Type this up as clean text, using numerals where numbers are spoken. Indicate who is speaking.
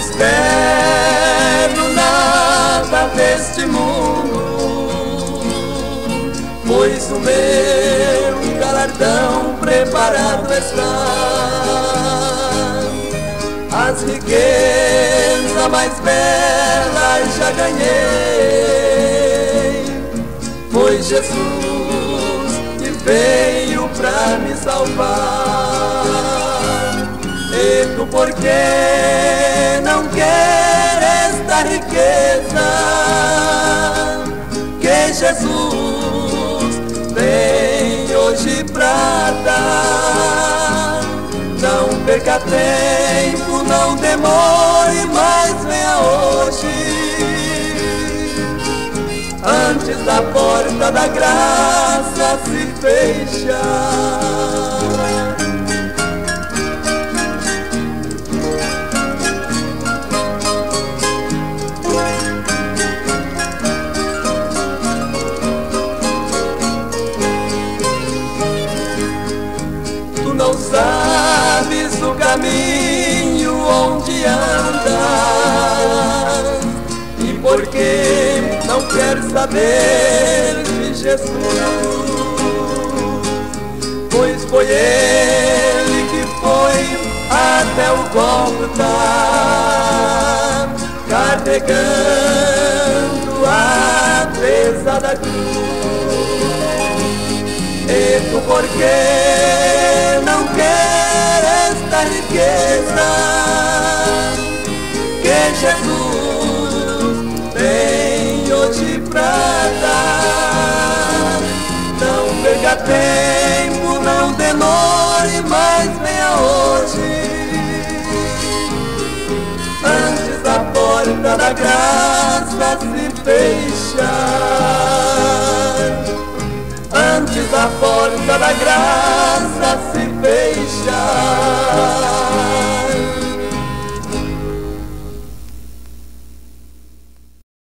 Speaker 1: espero nada deste mundo, pois o meu galardão preparado está. As riquezas mais belas já ganhei, foi Jesus que veio pra me salvar. E tu por que não quer esta riqueza que Jesus vem hoje pra dar? Não perca tempo, não demore, mas venha hoje, antes da porta da graça se fechar. Tu não sabes o caminho onde andas, e por que não quer saber de Jesus? Pois foi Ele que foi até o Gólgota, carregando a pesada cruz. E tu por que não quer esta riqueza que Jesus tem hoje pra dar? Não perca tempo, não demore, mas venha hoje, antes da porta da graça se fechar. Antes da porta da graça